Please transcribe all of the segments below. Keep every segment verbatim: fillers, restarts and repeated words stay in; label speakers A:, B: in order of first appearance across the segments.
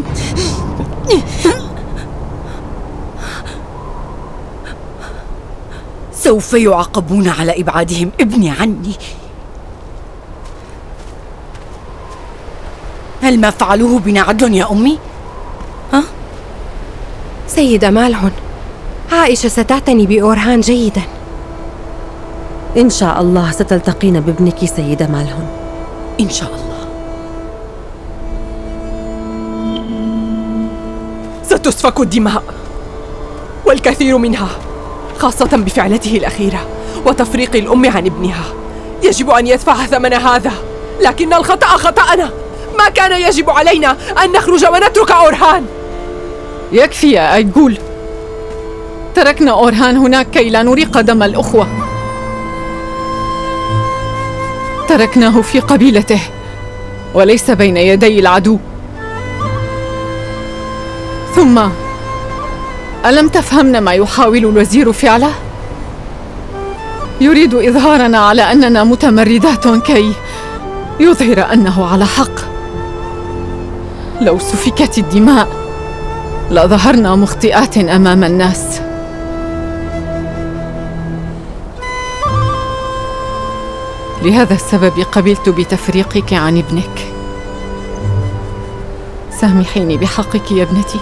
A: سوف يعاقبون على إبعادهم ابني عني. هل ما فعلوه بنا عدل يا أمي؟ ها؟
B: سيدة مالهن، عائشة ستعتني بأورهان جيداً.
C: إن شاء الله ستلتقين بابنك سيدة مالهن.
A: إن شاء الله.
D: ستسفك الدماء، والكثير منها، خاصة بفعلته الأخيرة وتفريق الأم عن ابنها. يجب أن يدفع ثمن هذا، لكن الخطأ خطأنا. ما كان يجب علينا أن نخرج ونترك أورهان.
E: يكفي يا أيجول، تركنا أورهان هناك كي لا نريق دم الأخوة. تركناه في قبيلته وليس بين يدي العدو. ثم ألم تفهمن ما يحاول الوزير فعله؟ يريد إظهارنا على أننا متمردات كي يظهر أنه على حق. لو سفكت الدماء لظهرنا مخطئات أمام الناس. لهذا السبب قبلت بتفريقك عن ابنك. سامحيني بحقك يا ابنتي.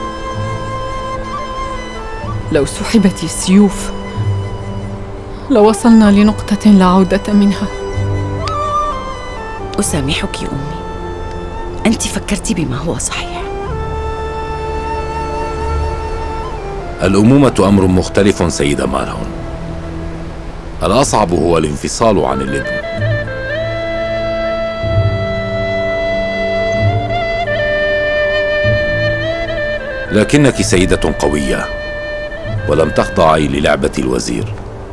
E: لو سحبت السيوف لوصلنا لنقطة لا عودة منها.
A: أسامحك يا أمي، أنت فكرت بما هو صحيح.
F: الأمومة أمر مختلف سيدة مالهن. الأصعب هو الانفصال عن الابن. لكنك سيدة قوية ولم تخضعي للعبة الوزير.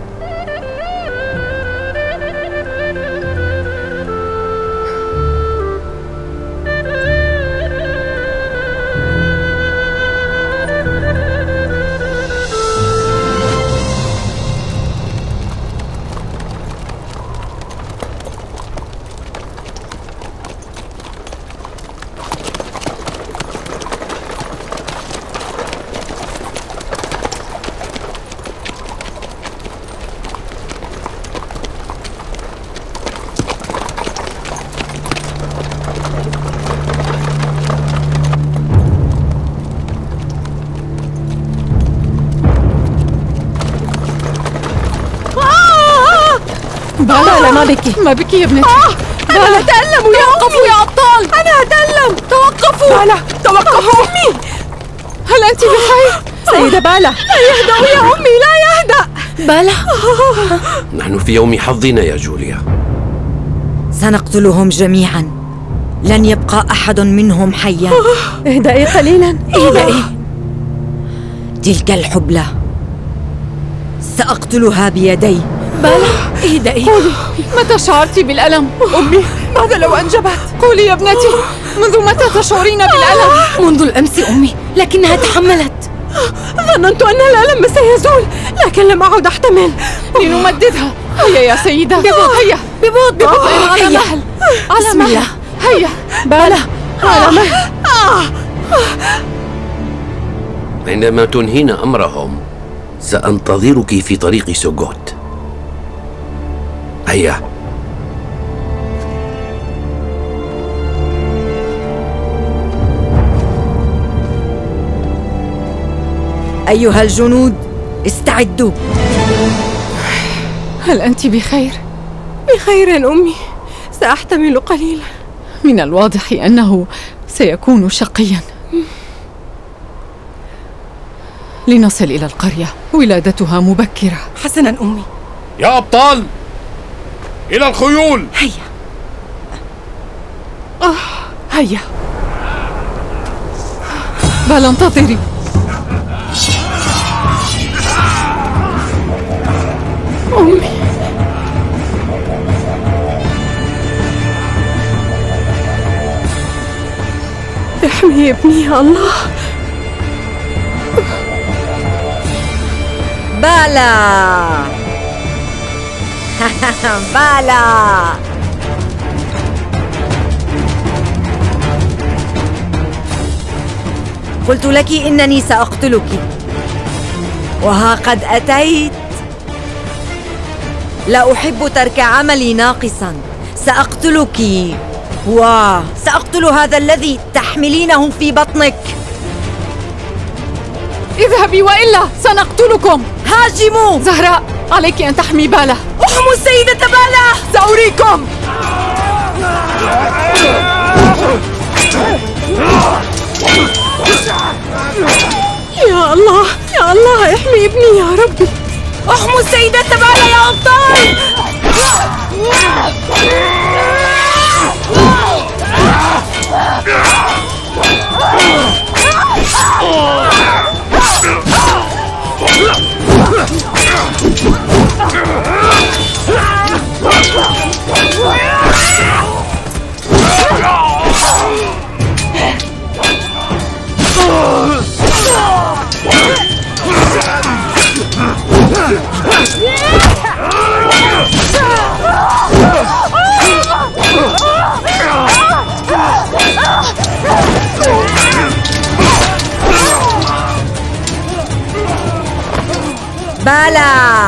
E: بالا، ما بك ما بك يا ابنتي.
D: آه أنا أتألم.
E: توقفوا يا أبطال،
D: أنا أتألم.
E: توقفوا.
D: بالا توقفوا. أمي،
E: هل أنت بخير؟
C: سيدة بالا،
D: لا يهدأ يا أمي، لا يهدأ.
A: بالا،
G: نحن في يوم حظنا يا جوليا.
H: سنقتلهم جميعا، لن يبقى أحد منهم حيا.
C: اهدئي قليلا،
H: اهدئي. تلك الحبلى سأقتلها بيدي.
A: بالا اهدئي.
E: قولي، متى شعرت بالألم؟
D: أمي، ماذا لو أنجبت؟
E: قولي يا ابنتي، منذ متى تشعرين بالألم؟
A: منذ الأمس أمي، لكنها تحملت.
D: ظننت أن الألم سيزول، لكن لم أعد أحتمل.
E: لنمددها. هيا يا سيدة،
A: ببطء،
E: هيا
A: ببطء،
E: ببطء، على مهل، على
A: بسم
E: مهل.
A: الله.
E: هيا
C: بالا، على مهل.
G: عندما تنهين أمرهم سأنتظرك في طريق سوغوت. هيا.
H: أيها الجنود، استعدوا.
E: هل أنت بخير؟
D: بخير أمي، سأحتمل قليلا.
E: من الواضح أنه سيكون شقيا. لنصل إلى القرية، ولادتها مبكرة.
A: حسنا أمي.
F: يا أبطال، إلى الخيول.
A: هيا.
D: آه هيا.
E: بل انتظري.
D: أمي، احمي ابني يا الله.
H: بالا بالا. قلت لك إنني سأقتلك، وها قد أتيت. لا أحب ترك عملي ناقصا. سأقتلك وسأقتل هذا الذي تحملينه في بطنك.
E: اذهبي وإلا سنقتلكم.
H: هاجموا.
E: زهراء، عليك أن تحمي بالا.
H: احموا السيدة بالا.
D: سأريكم.
B: يا الله يا الله، احمي ابني يا ربي.
H: احموا السيدة بالا يا أبطال. بالا.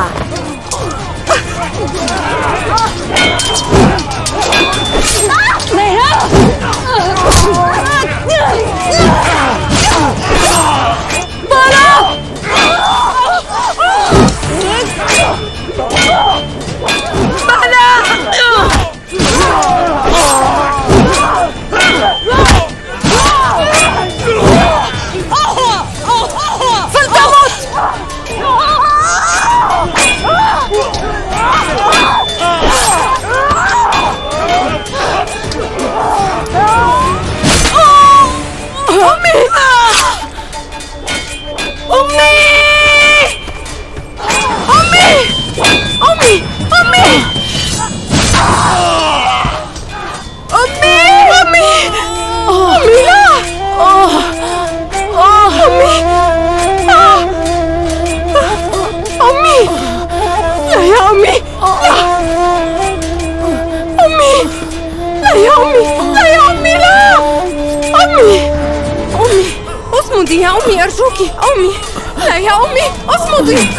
B: اصمدي يا أمي أرجوك. أمي، لا يا أمي، اصمدي.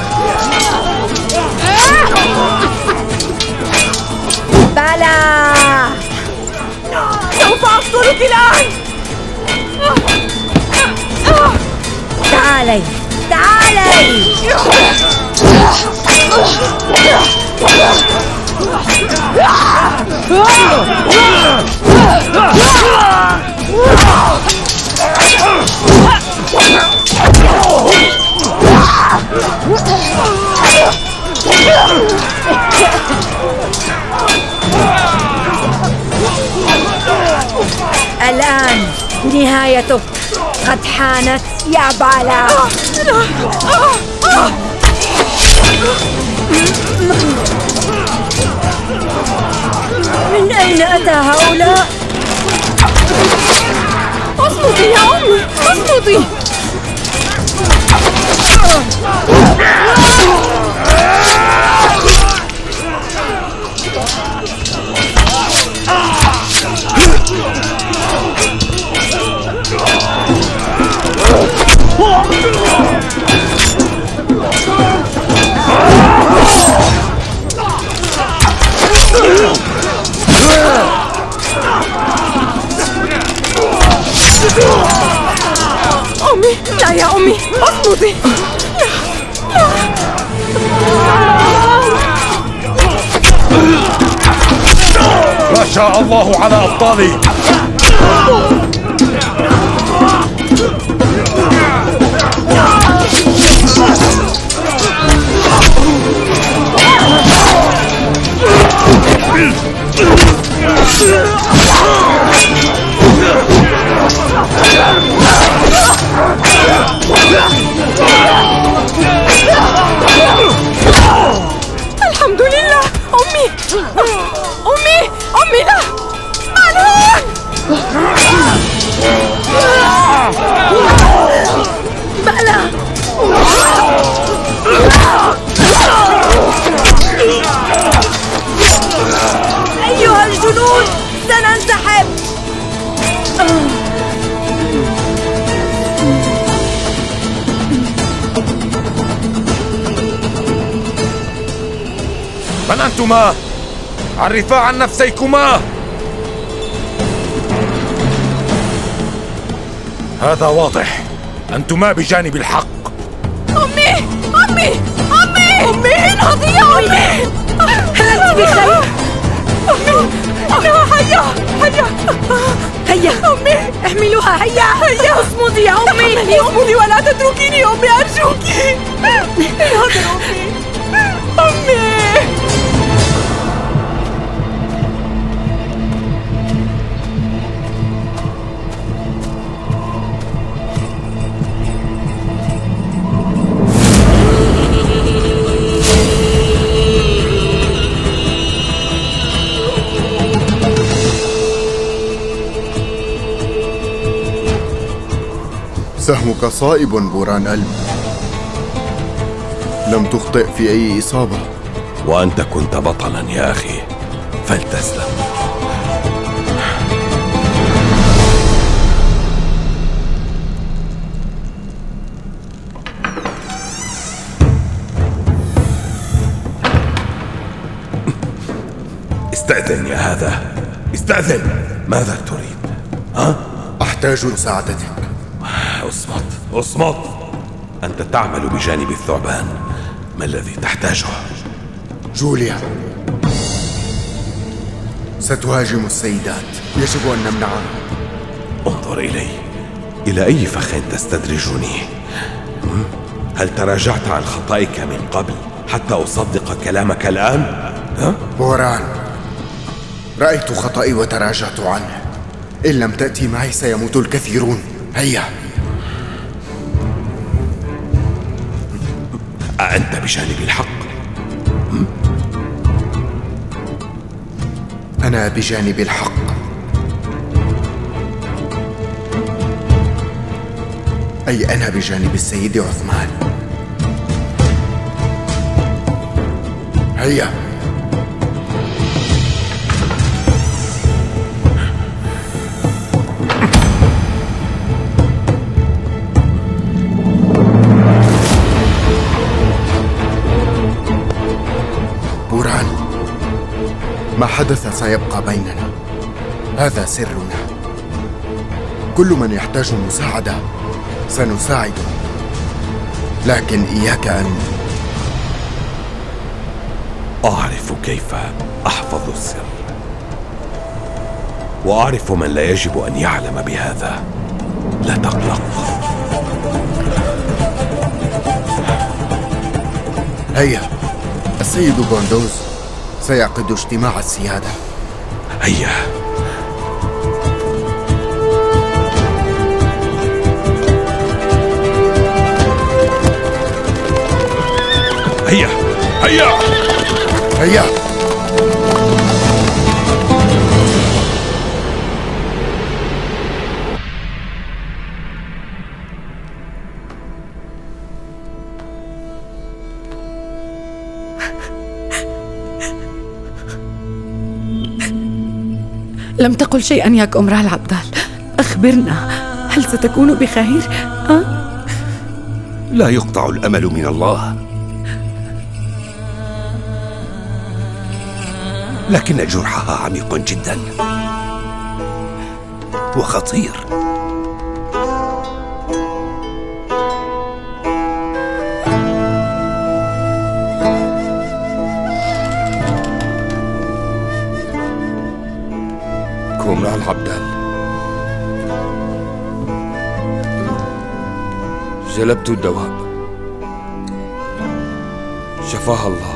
H: بالا،
D: سوف أقتلك الآن.
H: تعالي تعالي. الآن نهايتك قد حانت يا بالا. من أين أتى هؤلاء؟
B: اصمدي يا أمي، اصمدي. أمي، لا يا أمي، اصمدي.
F: ما شاء الله على أبطالي.
D: الحمد لله. أمي أمي أمي، لا مالون.
H: بالا، أيها الجنود سننسحب.
F: من أنتما؟ عرفا عن نفسيكما. هذا واضح، أنتما بجانب الحق.
B: أمي أمي أمي أمي انهضي يا أمي.
H: هل أنت بخير؟
B: أمي إنها حية حية.
H: هيا
B: أمي
H: احملوها. هيا هيا اصمدي يا أمي.
B: اصمدي ولا تتركيني يا أمي أرجوك. انهضي أمي أمي.
I: سهمك صائب بوران قلب، لم تخطئ في أي إصابة.
F: وأنت كنت بطلا يا أخي، فلتسلم. استأذن يا هذا، استأذن. ماذا تريد؟ ها؟
I: أحتاج مساعدتك.
F: اصمت اصمت، أنت تعمل بجانب الثعبان، ما الذي تحتاجه؟
I: جوليا ستهاجم السيدات، يجب أن نمنعها.
F: انظر إلي، إلى أي فخ تستدرجني؟ هل تراجعت عن خطئك من قبل حتى أصدق كلامك الآن؟ ها؟
I: بوران، رأيت خطئي وتراجعت عنه. إن لم تأتي معي سيموت الكثيرون. هيا.
F: أأنت بجانب الحق؟
I: أنا بجانب الحق. أي أنا بجانب السيد عثمان. هيا. بوران، ما حدث سيبقى بيننا، هذا سرنا. كل من يحتاج مساعدة سنساعده، لكن إياك أن...
F: أعرف كيف أحفظ السر، وأعرف من لا يجب أن يعلم بهذا. لا تقلق.
I: هيا، السيد غوندوز سيعقد اجتماع السيادة.
F: هيا. هيا هيا
I: هيا.
B: لم تقل شيئا يا كومرال العبدال، أخبرنا، هل ستكون بخير؟ أه؟
F: لا يقطع الأمل من الله، لكن جرحها عميق جدا وخطير.
I: كومرال العبدال،
J: جلبت الدواء، شفاها الله.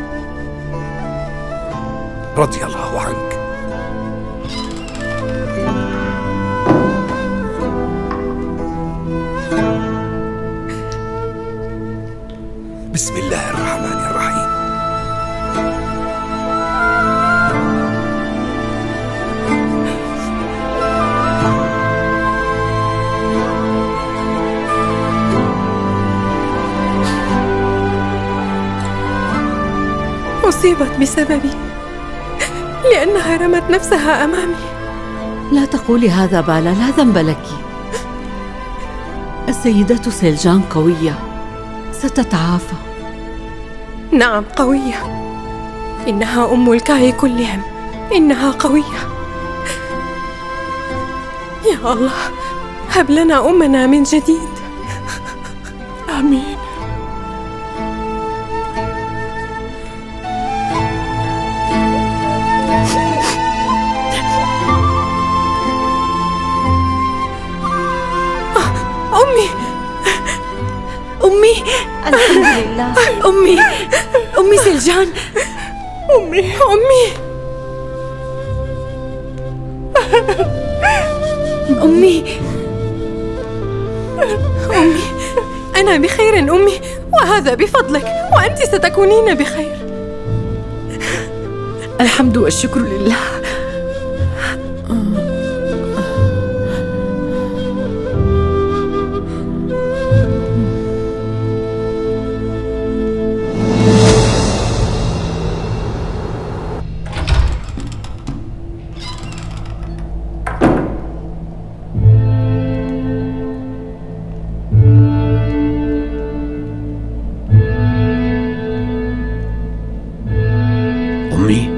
F: رضي الله عنك. بسم الله الرحمن الرحيم.
B: أصيبت بسببي لأنها رمت نفسها أمامي.
C: لا تقولي هذا بالا، لا ذنب لك. السيدة سيلجان قوية، ستتعافى.
B: نعم قوية،
D: إنها أم الكاي كلهم، إنها قوية. يا الله، هب لنا أمنا من جديد. آمين. أمي أمي
C: الحمد لله.
A: أمي أمي سلجان.
D: أمي أمي
A: أمي
D: أمي أنا بخير أمي، وهذا بفضلك، وأنت ستكونين بخير.
A: الحمد والشكر لله.
G: أمي،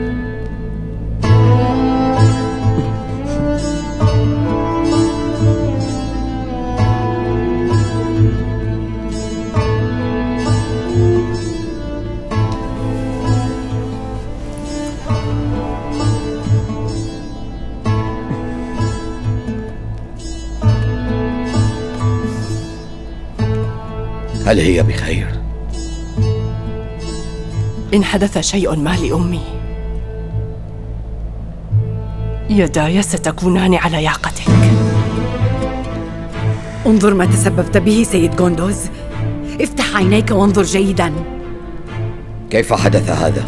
G: هل هي بخير؟
D: إن حدث شيء ما لأمي، يداي ستكونان على ياقتك.
A: انظر ما تسببت به سيد غوندوز. افتح عينيك وانظر جيدا.
G: كيف حدث هذا؟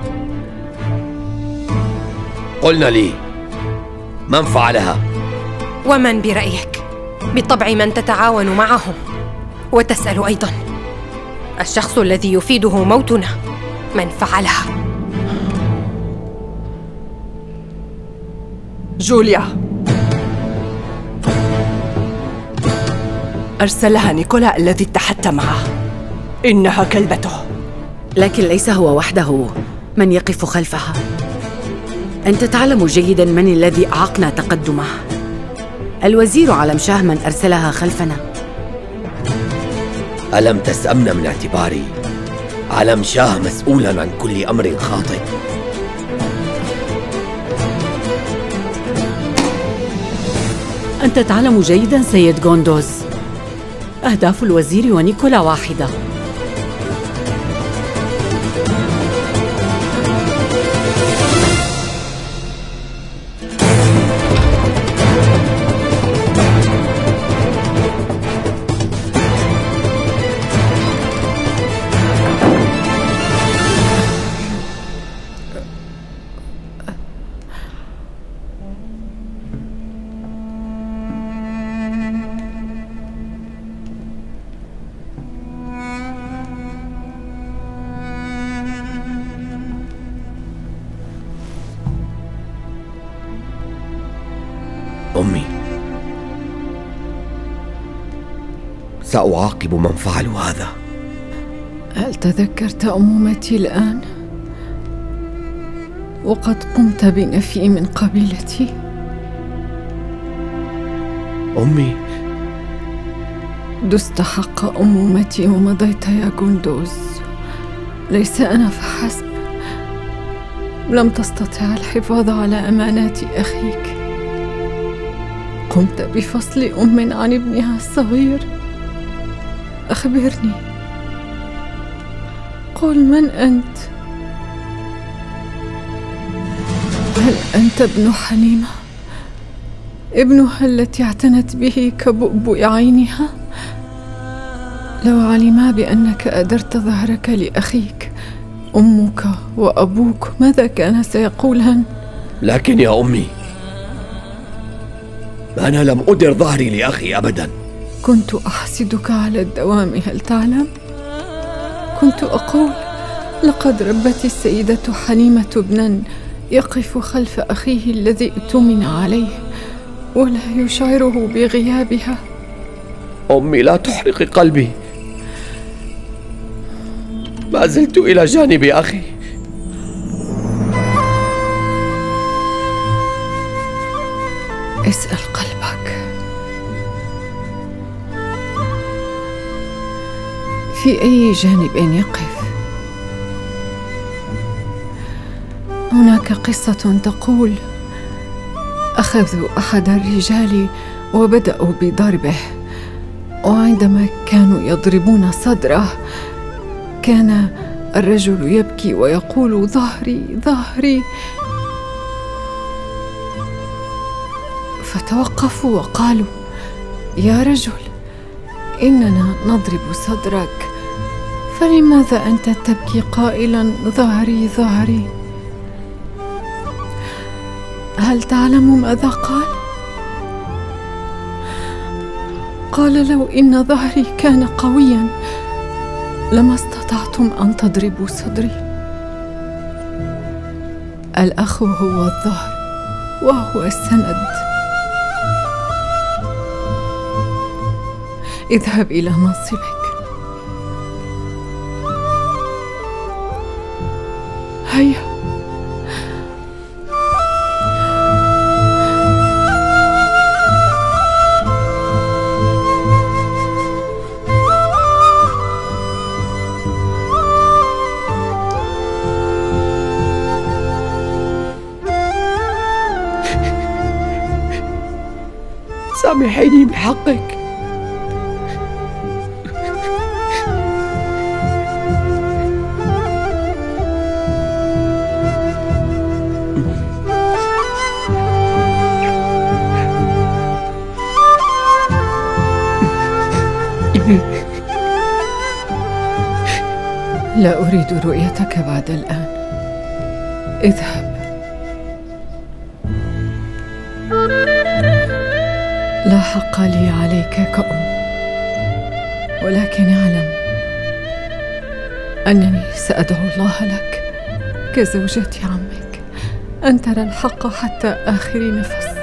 G: قلنا لي من فعلها؟
D: ومن برأيك؟ بالطبع من تتعاون معهم. وتسأل أيضا، الشخص الذي يفيده موتنا من فعلها؟ جوليا. أرسلها نيكولا الذي اتحدت معه. إنها كلبته.
A: لكن ليس هو وحده من يقف خلفها. أنت تعلم جيدا من الذي أعقنا تقدمه. الوزير علم شاه من أرسلها خلفنا.
G: ألم تسأمن من اعتباري علم شاه مسؤولا عن كل أمر خاطئ؟
A: أنت تعلم جيدا سيد غوندوز، أهداف الوزير ونيكولا واحدة.
G: أمي، سأعاقب من فعلوا هذا.
E: هل تذكرت أمومتي الآن؟ وقد قمت بنفي من قبيلتي.
G: أمي،
E: دست حق أمومتي ومضيت يا غوندوز. ليس أنا فحسب، لم تستطع الحفاظ على أمانات أخيك. قمت بفصل أم عن ابنها الصغير. أخبرني، قل من أنت؟ هل أنت ابن حليمة؟ ابنها التي اعتنت به كبؤبؤ عينها؟ لو علما بأنك أدرت ظهرك لأخيك، أمك وأبوك ماذا كان سيقولان؟
G: لكن يا أمي، أنا لم أدر ظهري لأخي أبدا.
E: كنت أحسدك على الدوام، هل تعلم؟ كنت أقول لقد ربت السيدة حليمة ابنا يقف خلف أخيه الذي اؤتمن عليه ولا يشعره بغيابها.
G: أمي، لا تحرقي قلبي. ما زلت إلى جانب أخي.
E: اسأل قلبك. في أي جانب يقف؟ هناك قصة تقول: أخذوا أحد الرجال وبدأوا بضربه، وعندما كانوا يضربون صدره كان الرجل يبكي ويقول: ظهري ظهري. فتوقفوا وقالوا: يا رجل، إننا نضرب صدرك، فلماذا أنت تبكي قائلا ظهري ظهري؟ هل تعلم ماذا قال؟ قال: لو إن ظهري كان قويا لما استطعتم أن تضربوا صدري. الأخ هو الظهر وهو السند. اذهب إلى منصبك. هيا.
D: سامحيني بحقك.
E: لا أريد رؤيتك بعد الآن. اذهب. لا حق لي عليك كأم، ولكن اعلم أنني سأدعو الله لك كزوجة عمك أن ترى الحق حتى آخر نفس.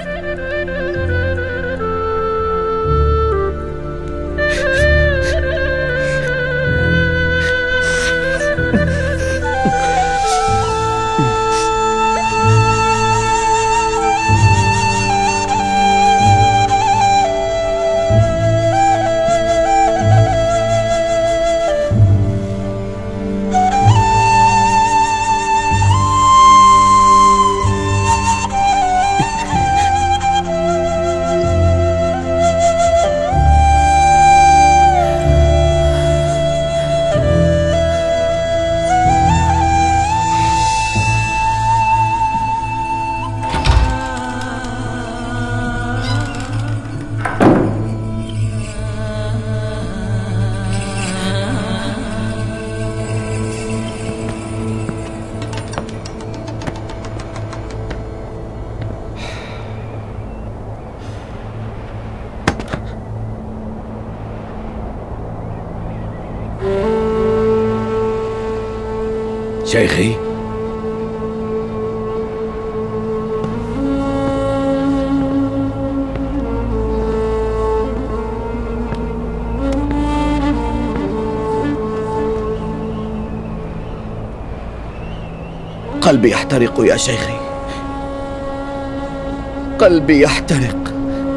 G: شيخي، قلبي يحترق يا شيخي، قلبي يحترق.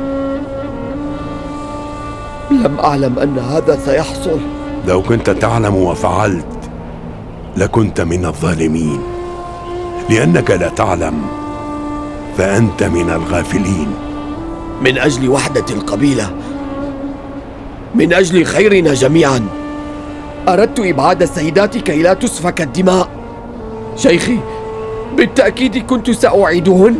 G: لم أعلم أن هذا سيحصل.
F: لو كنت تعلم وفعلت لكنت من الظالمين، لأنك لا تعلم فأنت من الغافلين.
G: من أجل وحدة القبيلة، من أجل خيرنا جميعا، أردت إبعاد السيدات كي لا تسفك الدماء. شيخي، بالتأكيد كنت سأعيدهن،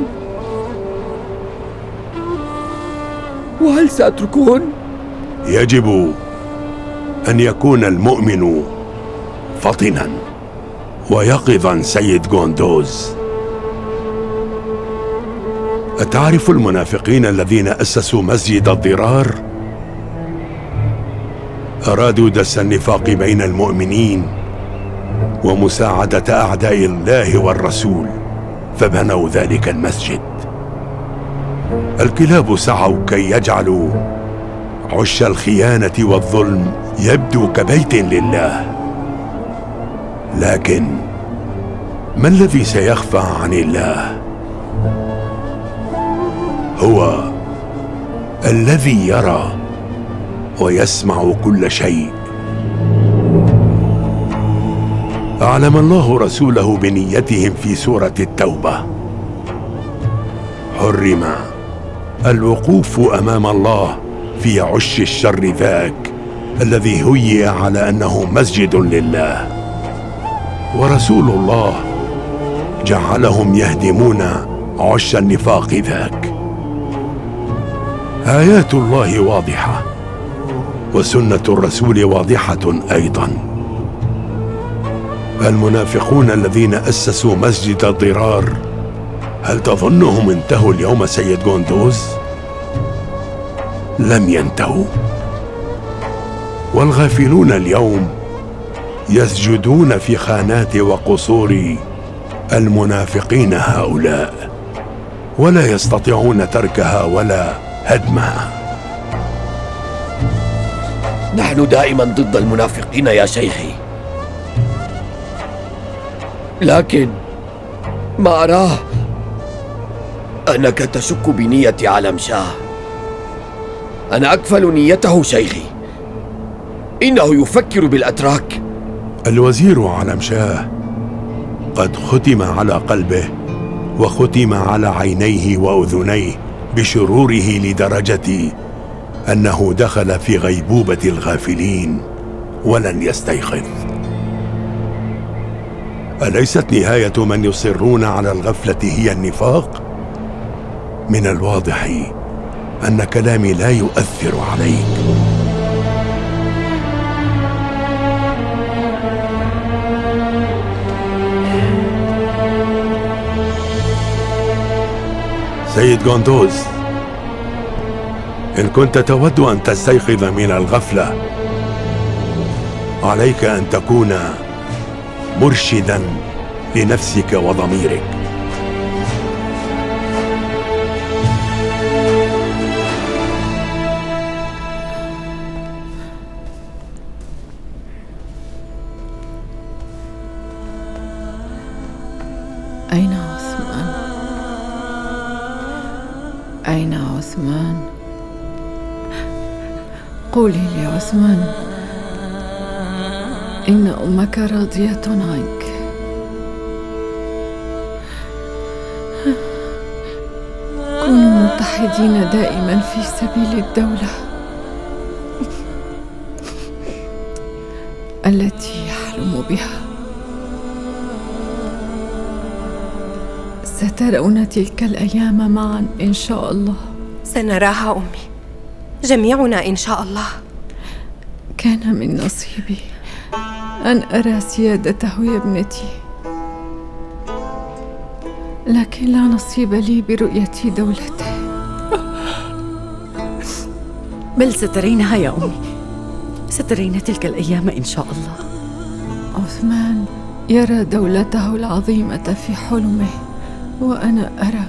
G: وهل سأتركهن؟
F: يجب أن يكون المؤمن فطنا ويقظا سيد غوندوز. أتعرف المنافقين الذين أسسوا مسجد الضرار؟ أرادوا دس النفاق بين المؤمنين ومساعدة أعداء الله والرسول، فبنوا ذلك المسجد. الكلاب سعوا كي يجعلوا عش الخيانة والظلم يبدو كبيت لله، لكن ما الذي سيخفى عن الله؟ هو
K: الذي يرى ويسمع كل شيء. أعلم الله رسوله بنيتهم في سورة التوبة. حرم الوقوف أمام الله في عش الشر ذاك الذي هيئ على أنه مسجد لله، ورسول الله جعلهم يهدمون عش النفاق ذاك. آيات الله واضحة، وسنة الرسول واضحة أيضا. المنافقون الذين أسسوا مسجد الضرار، هل تظنهم انتهوا اليوم سيد غوندوز؟ لم ينتهوا. والغافلون اليوم يسجدون في خانات وقصور المنافقين هؤلاء، ولا يستطيعون تركها ولا هدمها.
G: نحن دائما ضد المنافقين يا شيخي، لكن ما أراه أنك تشك بنية علم شاه. أنا أكفل نيته شيخي، إنه يفكر بالأتراك.
K: الوزير علم شاه قد ختم على قلبه وختم على عينيه وأذنيه بشروره لدرجة أنه دخل في غيبوبة الغافلين ولن يستيقظ. أليست نهاية من يصرون على الغفلة هي النفاق؟ من الواضح أن كلامي لا يؤثر عليك. سيد غوندوز، إن كنت تود أن تستيقظ من الغفلة، عليك أن تكون مرشدا لنفسك وضميرك.
E: أين عثمان؟ أين عثمان؟ قولي لي عثمان، إن أمك راضية عنك. كونوا متحدين دائما في سبيل الدولة التي يحلم بها. سترون تلك الأيام معا إن شاء الله.
L: سنراها أمي، جميعنا إن شاء الله.
E: كان من نصيبي أن أرى سيادته يا ابنتي، لكن لا نصيب لي برؤية دولته.
B: بل سترينها يا أمي، سترين تلك الأيام إن شاء الله.
E: عثمان يرى دولته العظيمة في حلمه، وأنا أرى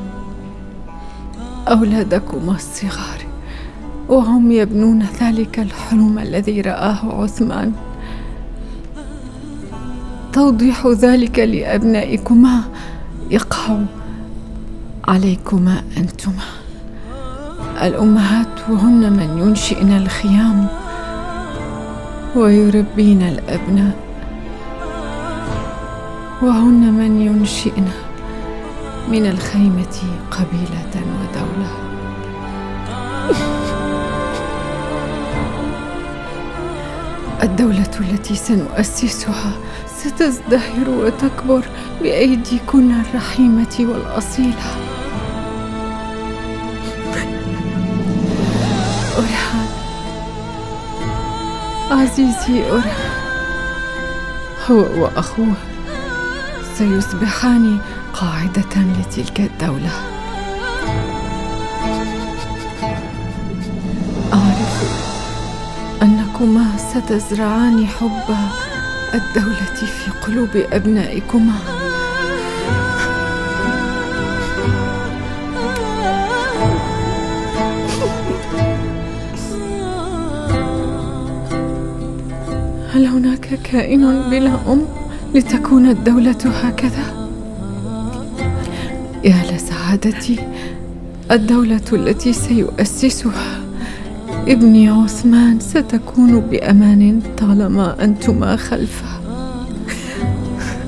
E: أولادكما الصغار وهم يبنون ذلك الحلم الذي رآه عثمان. توضيح ذلك لأبنائكما يقع عليكما أنتما الأمهات، وهن من ينشئن الخيام ويربين الأبناء، وهن من ينشئن من الخيمة قبيلة ودولة. الدولة التي سنؤسسها ستزدهر وتكبر بأيديكن الرحيمة والأصيلة. أورهان عزيزي، أورهان هو وأخوه سيصبحان قاعدة لتلك الدولة. أعرف أنكما ستزرعان حب الدولة في قلوب أبنائكما. هل هناك كائن بلا أم لتكون الدولة هكذا؟ يا لسعادتي الدولة التي سيؤسسها ابني عثمان ستكون بأمان طالما أنتما خلفه.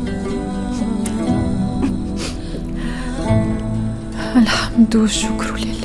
E: الحمد والشكر لله.